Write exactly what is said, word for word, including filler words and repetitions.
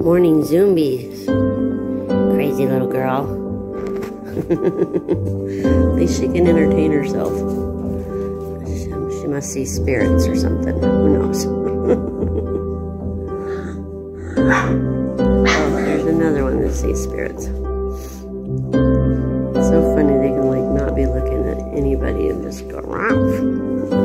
Morning zombies. Crazy little girl. At least she can entertain herself. She, she must see spirits or something. Who knows? Oh, there's another one that sees spirits. It's so funny they can like not be looking at anybody and just go around.